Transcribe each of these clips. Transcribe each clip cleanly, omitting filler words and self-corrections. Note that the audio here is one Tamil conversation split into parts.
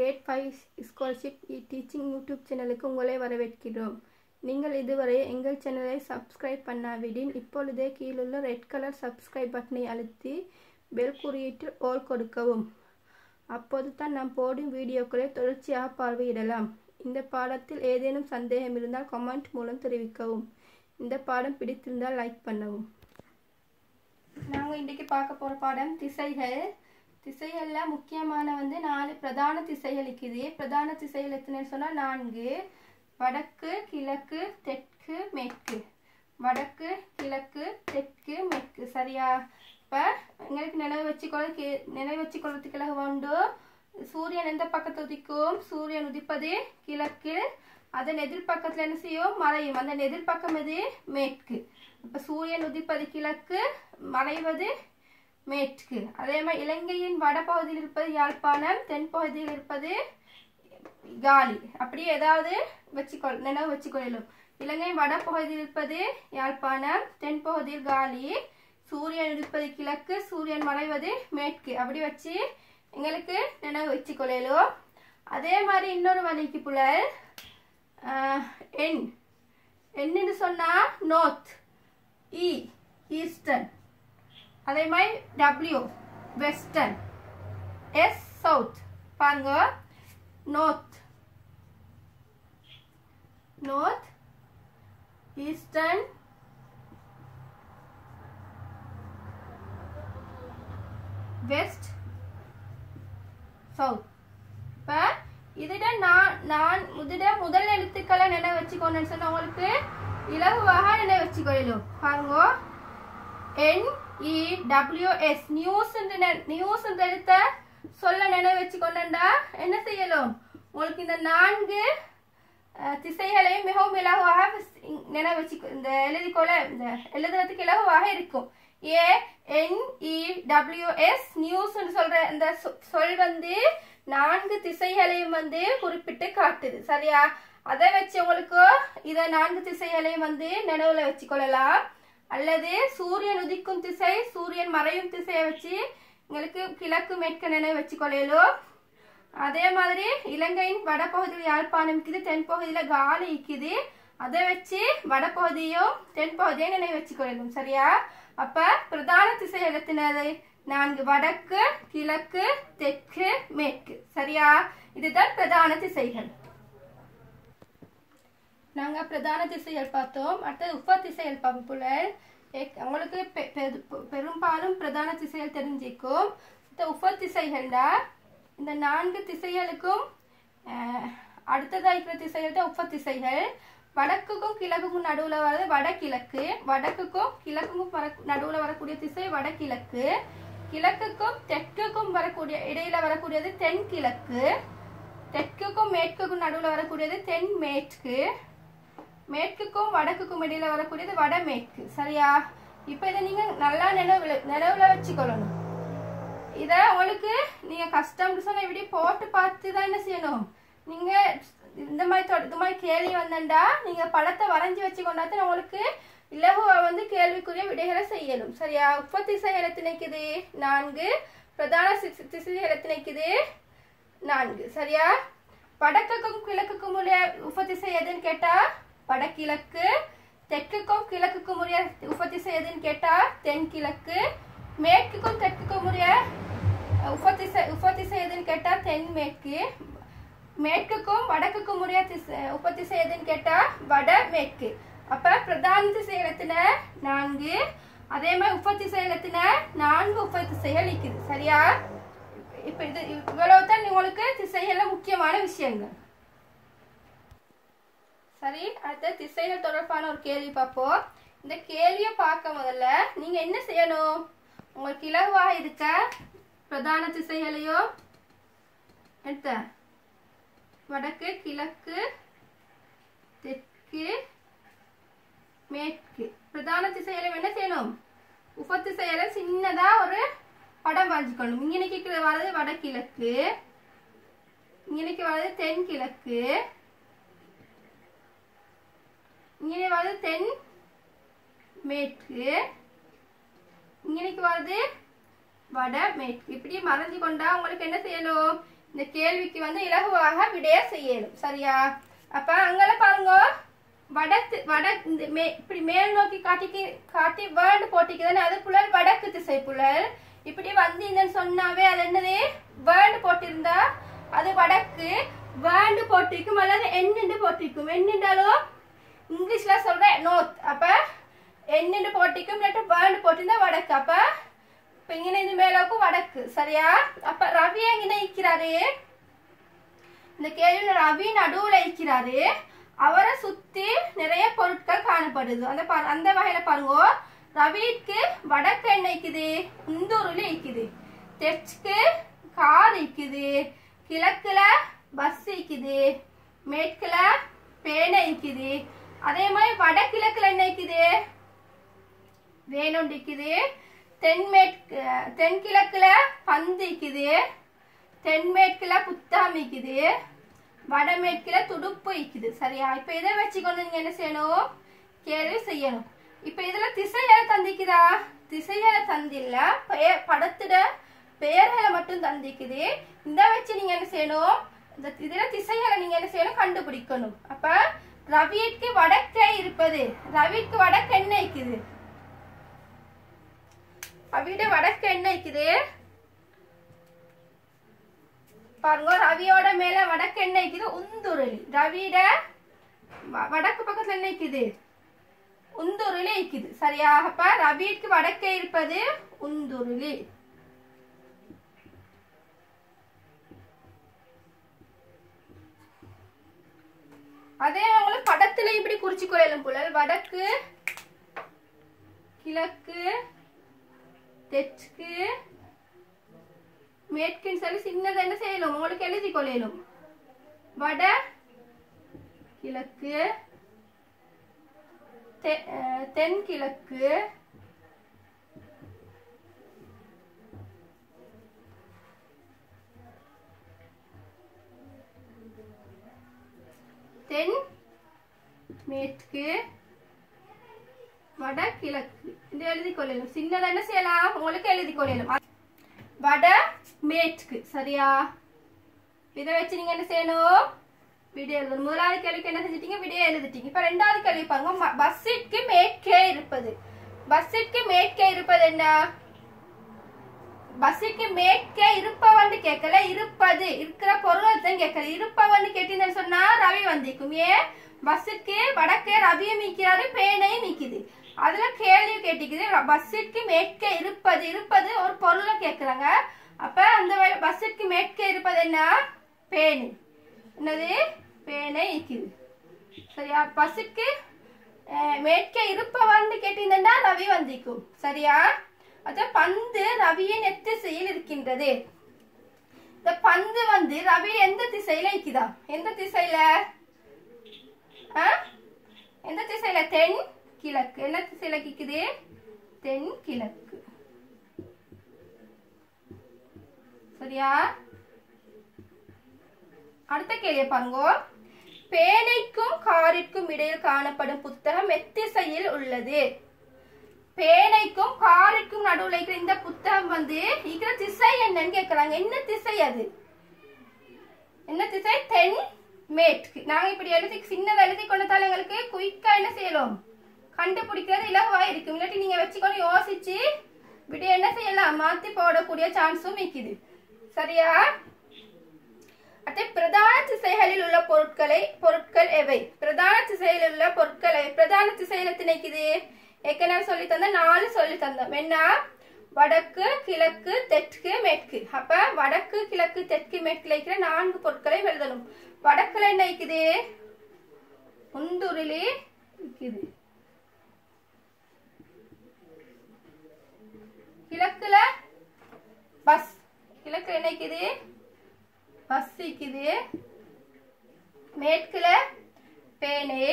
கிரேட் 5 ஸ்காலர்ஷிப் டீச்சிங் யூடியூப் சேனலுக்கு உங்களை வரவேற்கிறோம். நீங்கள் இதுவரை எங்கள் சேனலை சப்ஸ்கிரைப் பண்ணாவிடின் இப்பொழுதே கீழுள்ள ரெட் கலர் சப்ஸ்கிரைப் பட்டனை அழுத்தி பெல் குறியீட்டில் ஆல் கொடுக்கவும். அப்போது தான் நாம் போடும் வீடியோக்களை தொடர்ச்சியாக பார்வையிடலாம். இந்த பாடத்தில் ஏதேனும் சந்தேகம் இருந்தால் கமெண்ட் மூலம் தெரிவிக்கவும். இந்த பாடம் பிடித்திருந்தால் லைக் பண்ணவும். நாங்கள் இன்றைக்கு பார்க்க போகிற பாடம் திசைகள். திசைகளில் முக்கியமான 4 பிரதான திசைகள் இருக்குது. பிரதான திசைகள் எத்தனைன்னு சொன்னால் 4: வடக்கு, கிழக்கு, தெற்கு, மேற்கு. வடக்கு, கிழக்கு, தெற்கு, மேற்கு. சரியா? இப்போ எங்களுக்கு நினைவு வச்சுக்கொள்றதுக்கு உண்டு. சூரியன் எந்த பக்கத்தை உதிக்கும்? சூரியன் உதிப்பது கிழக்கு. அதன் எதிர்பக்கத்தில் என்ன செய்யும்? மறையும். அந்த எதிர்பக்கம் எது? மேற்கு. இப்போ சூரியன் உதிப்பது கிழக்கு, மறைவது மேற்கு. அதே மாதிரி இலங்கையின் வடபகுதியில் இருப்பது யாழ்ப்பாணம், தென்பகுதியில் இருப்பது காலி. அப்படியே ஏதாவது நினைவு வச்சுக்கொள்ளும். இலங்கையின் வடபகுதியில் இருப்பது யாழ்ப்பாணம், தென்பகுதியில் காலி. சூரியன் உதிப்பது கிழக்கு, சூரியன் மறைவது மேற்கு. அப்படி வச்சு எங்களுக்கு நினைவு வச்சுக்கொள்ளும். அதே மாதிரி இன்னொரு வழிக்கு புலல் என்னன்னு சொன்னா நார்த், இ ஈஸ்டர்ன். அதே மாதிரி டபிள்யூ வெஸ்டர்ன், எஸ் சவுத். பாருங்க, நார்த், ஈஸ்டர்ன், வெஸ்ட், சவுத். இப்ப இதுட நான் முதல் எழுத்துக்களை நினைவு வச்சுக்கோன்னு சொன்னா உங்களுக்கு இலகுவாக நினைவு வச்சுக்கொள்ளும். பாருங்க, NEWS, நியூஸ் என்ற எழுத்த சொல்ல நினைவு வச்சுக்கொண்டா என்ன செய்யலாம்? உங்களுக்கு இந்த 4 திசைகளையும் மிகவும் இலகுவாக நினைவு வச்சு இந்த எழுதுறதுக்கு இலகுவாக இருக்கும். NEWS, நியூஸ் சொல்ற இந்த சொல் 4 திசைகளையும் குறிப்பிட்டு காட்டுது. சரியா? அதை வச்சு உங்களுக்கு இத 4 திசைகளையும் நினைவுல வச்சுக்கொள்ளலாம். அல்லது சூரியன் உதிக்கும் திசை, சூரியன் மறையும் திசையை வச்சு உங்களுக்கு கிழக்கு மேற்கு நினைவு வச்சுக்கொள்ளலும். அதே மாதிரி இலங்கையின் வடபகுதியில் யாழ்ப்பாணம் இருக்குது, தென்பகுதியில காலி இருக்குது. அதை வச்சு வடபகுதியும் தென்பகுதியும் நினைவு வச்சுக்கொள்ளலும். சரியா? அப்ப பிரதான திசை எழுத்தினது 4: வடக்கு, கிழக்கு, தெற்கு, மேற்கு. சரியா? இதுதான் பிரதான திசைகள். நாங்க பிரதான திசைகள் பார்த்தோம். அடுத்தது உப திசைகள் பார்ப்போம். உங்களுக்கு பெரும்பாலும் பிரதான திசைகள் தெரிஞ்சிக்கும். இந்த உப திசைகள்டா இந்த 4 திசைகளுக்கும் அடுத்ததா இருக்கிற திசைகள் தான் உப திசைகள். வடக்குக்கும் கிழக்குக்கும் நடுவுல வர்றது வடகிழக்கு. வடக்குக்கும் கிழக்குக்கும் நடுவுல வரக்கூடிய திசை வடகிழக்கு. கிழக்குக்கும் தெற்குக்கும் வரக்கூடிய இடையில வரக்கூடியது தென்கிழக்கு. தெற்குக்கும் மேற்குக்கும் நடுவுல வரக்கூடியது தென்மேற்கு. மேற்குக்கும் வடக்குக்கும் இடையில வரக்கூடியது வடமேற்கு. சரியா? இப்ப இதை நீங்க நல்லா நினைவுல வச்சுக்கொள்ளணும். இத உங்களுக்கு நீங்க கஷ்டம் சொன்ன இப்படி போட்டு பார்த்து தான் என்ன செய்யணும். நீங்க இந்த மாதிரி கேள்வி வந்தா நீங்க படத்தை வரைஞ்சி வச்சு கொண்டாதான் உங்களுக்கு இலகுவா கேள்விக்குரிய விடைகளை செய்யணும். சரியா? உப திசைகள் எத்தனைக்குது? 4. பிரதான திசைகள் எத்தனைக்குது? 4. சரியா? வடக்குக்கும் கிழக்குக்கும் உரிய உப திசை எதுன்னு கேட்டா வடகிழக்கு. தெற்குக்கும் கிழக்குக்கும் உரிய உப திசை எதுன்னு கேட்டா தென்கிழக்கு. மேற்குக்கும் தெற்குக்கும் உரிய உப திசை எதுன்னு கேட்டா தென்மேற்கு. மேற்குக்கும் வடக்குக்கும் உரிய உப திசை எதுன்னு கேட்டா வடமேற்கு. அப்ப பிரதான திசைகள் எத்தனை? 4. அதே மாதிரி உப திசைகள் எத்தனை? 4 உப திசைகள் இருக்குது. சரியா? இப்ப இது இவ்வளவுதான் உங்களுக்கு திசைகள்ல முக்கியமான விஷயங்கள். சரி, அடுத்த திசைகள் தொடர்பான ஒரு கேள்வி பார்ப்போம். இந்த கேள்வியை பார்க்க முதல்ல நீங்க என்ன செய்யணும்? உங்களுக்கு இலகுவாக இருக்க பிரதான திசைகளையும் எடுத்த வடக்கு, கிழக்கு, தெற்கு, மேற்கு பிரதான திசைகளையும் என்ன செய்யணும்? உப திசைகளை சின்னதா ஒரு படம் வரைஞ்சிக்கணும். இங்கனைக்கு வர்றது வடகிழக்கு, இங்கனைக்கு வர்றது தென்கிழக்கு, இங்கே வர்றது தென் மேற்கு, இங்கனைக்கு வர்றது வடமேற்கு. இப்படி மறைஞ்சு கொண்டா உங்களுக்கு என்ன செய்யணும்? இந்த கேள்விக்கு வந்து இலகுவாக விடைய செய்யணும். சரியா? அப்ப அங்கல பாருங்க, வடக்கு இப்படி மேல் நோக்கி காட்டி வேர்டு போட்டிக்குதானே, அது புலல் வடக்கு திசை புலல். இப்படி வந்தீங்கன்னு சொன்னாவே அது என்னது, வேர்டு போட்டிருந்தா அது வடக்கு, வேர்டு போட்டிக்கும் அல்லது எண்ணு போட்டிக்கும். என்னென்றாலும் இங்கிலீஷ்ல சொல்ற நோர்த். அப்ப எண்ணு போட்டிக்கும் இல்லாட்டி வேர்டு போட்டிருந்தா வடக்கு. அப்ப இப்ப இங்க இந்த மேலோக்கும் வடக்கு. சரியா? அப்ப ரவி எங்க இருக்கிறாரு, இந்த கேள்வியில ரவி நடுவுல இருக்கிறாரு. அவரை சுத்தி நிறைய பொருட்கள் காணப்படுது. அந்த வகையில பாருங்க, ரவிக்கு வடக்கு என்ன இருக்குது, உந்தூர்ல இருக்குது. தெற்கு கார் இருக்குது. கிழக்குல பஸ் இருக்குது. மேற்குல பேனை இருக்குது. அதே மாதிரி வடகிழக்குல என்ன இருக்குது, வேணும் இருக்குது. தென்கிழக்குல பந்து இருக்குது. தென்மேற்குல புத்தகம் இருக்குது. வடமேற்குல துடுப்பு இருக்குது. சரியா? இப்ப இதை வச்சுக்கொண்டு நீங்க என்ன செய்யணும், கேள்வி செய்யணும். இப்ப இதுல திசைகளை தந்திக்குதா, திசைகளை தந்தில்ல, படத்துல பெயர்களை மட்டும் தந்திக்குது. இந்த வச்சு நீங்க என்ன செய்யணும், இதுல திசைகளை நீங்க என்ன செய்யணும், கண்டுபிடிக்கணும். அப்ப ரவிக்கு வடக்கே இருப்பது, ரவிக்கு வடக்கு என்ன இருக்குது, ரவியோட வடக்கு என்ன இருக்குது பாருங்க. ரவியோட மேல வடக்கு என்ன இருக்குது, உந்துருளி. ரவியோட வடக்கு பக்கத்துல என்ன இருக்குது, உந்துருளி இருக்குது. சரியா? அப்ப ரவிக்கு வடக்கே இருப்பது உந்துருளி. அதே உங்களுக்கு படத்துல இப்படி குறிச்சு கொள்ளலும் புலல். வடக்கு, கிழக்கு, தெற்கு, மேற்குன்னு சொல்லி சின்னதை என்ன செய்யணும், உங்களுக்கு எழுதி கொள்ளலும். வட கிழக்கு, தென்கிழக்கு, தென் மேற்கு, வடகிழக்கு என்று எழுதி கொள்ளலும். சின்னதா என்ன செய்யலாம், உங்களுக்கு எழுதி கொள்ளலும். வட மேற்கு. சரியா? இதை வச்சு நீங்க என்ன செய்யணும், விடை எழுதணும். முதலாவது கேள்விக்கு என்ன செஞ்சிட்டீங்க, விடையை எழுதிட்டீங்க. இப்ப ரெண்டாவது கேள்வி பாருங்க, பஸ்ஸிற்கு மேற்கே இருப்பது. பஸ்ஸிற்கு மேற்கே இருப்பது என்ன, பஸ்ஸுக்கு மேற்கே இருப்பவன்னு கேட்கல, இருப்பது இருக்கிற பொருளை தான் கேட்கல. இருப்பவன்னு கேட்டீங்கன்னு சொன்னா ரவி வந்திருக்கும். ஏன், பஸ்ஸுக்கு வடக்கே ரவியும் மீக்கிறாரு, பேனையும் மீக்குது. அதுல கேள்வி கேட்டிக்குது, பஸ்ஸுக்கு மேற்கே இருப்பது, இருப்பது ஒரு பொருளை கேட்கிறாங்க. அப்ப அந்த பஸ்ஸுக்கு மேற்கே இருப்பது என்ன, பேனை. என்னது, பேனை இருக்குது. சரியா? பஸ்ஸுக்கு மேற்கே இருப்பவன்னு கேட்டீங்கன்னா ரவி வந்திருக்கும். சரியா? அது பந்து ரவியின் எத்திசையில் இருக்கின்றது. இந்த பந்து வந்து ரவி எந்த திசையில இருக்குதா, எந்த திசையில, எந்த திசையில, தென் கிழக்கு. என்ன திசையில இருக்குது, தென் கிழக்கு. சரியா? அடுத்த கேள்வி பாருங்க, பேனைக்கும் காரிற்கும் இடையில் காணப்படும் புத்தகம் எத்திசையில் உள்ளது. பேனைக்கும் காருக்கும் நடுவுல இருக்கிற இந்த புத்தகம் வந்து இருக்கிற திசை என்னன்னு கேக்குறாங்க. என்ன திசை அது, என்ன திசை, தென் மேற்கு. நாங்க இப்படி எழுதி சின்னதை எழுதி கொண்டதால எங்களுக்கு குயிக்கா என்ன செய்யலாம், கண்டுபிடிக்கிறது இலகுவா இருக்கும். இல்லாட்டி நீங்க வச்சுக்கொண்டு யோசிச்சு இப்படி என்ன செய்யலாம், மாத்தி போடக்கூடிய சான்ஸும் இருக்குது. சரியா? பிரதான திசைகளில் உள்ள பொருட்கள் எவை, பிரதான திசையில் உள்ள பொருட்களை, பிரதான திசையில திணைக்குது. ஏற்கனவே சொல்லி தந்த 4 சொல்லி தந்தோம். என்ன, வடக்கு, கிழக்கு, தெற்கு, மேற்கு. அப்ப வடக்கு, கிழக்கு, தெற்கு, மேற்குல இருக்கிற 4 பொருட்களை எழுதணும். வடக்குல என்ன இருக்குது, உந்துருளி இருக்குது. கிழக்குல பஸ், கிழக்குல என்ன இருக்குது, பஸ் இருக்குது. மேற்குல பேனை,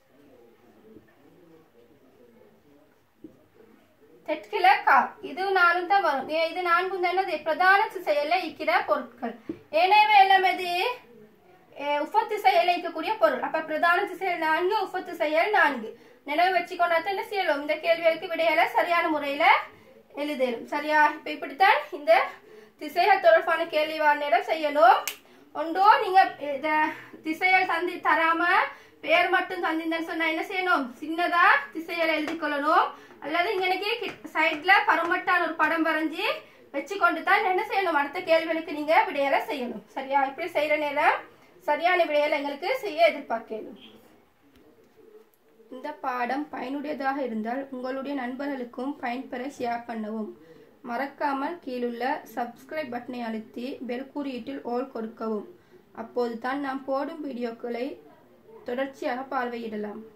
தெற்குல கார். இது 4 தான் வரும். இது 4 என்னது, பிரதான திசையில இருக்கிற பொருட்கள். எனவே எல்லாம் எது, உபத்திசையில இருக்கக்கூடிய பொருள். அப்ப பிரதான திசையில் 4, உபத்திசையில் 4. நினைவு வச்சுக்கொண்டா என்ன செய்யலாம், இந்த கேள்விகளுக்கு விடையில சரியான முறையில எழுதலும். சரியா? இப்ப இப்படித்தான் இந்த திசைகள் தொடர்பான கேள்வி நேரம் செய்யணும். ஒன்றோ நீங்க திசைகள் தராம பேர் மட்டும் தந்திருந்தேன்னு சொன்னா என்ன செய்யணும், சின்னதா திசைகளை எழுதி கொள்ளணும். அல்லது இங்க சைட்ல பருமட்டான ஒரு படம் வரைஞ்சி வச்சு கொண்டு தான் என்ன செய்யணும், அடுத்த கேள்விகளுக்கு நீங்க விடையலை செய்யணும். சரியா? இப்படி செய்யற நேரம் சரியான விடையலை எங்களுக்கு செய்ய எதிர்பார்க்கணும். இந்த பாடம் பயனுடையதாக இருந்தால் உங்களுடைய நண்பர்களுக்கும் பயன்பெற ஷேர் பண்ணவும். மறக்காமல் கீழுள்ள சப்ஸ்கிரைப் பட்டனை அழுத்தி பெல் குறியீட்டில் ஆல் கொடுக்கவும். அப்போது தான் நாம் போடும் வீடியோக்களை தொடர்ச்சியாக பார்வையிடலாம்.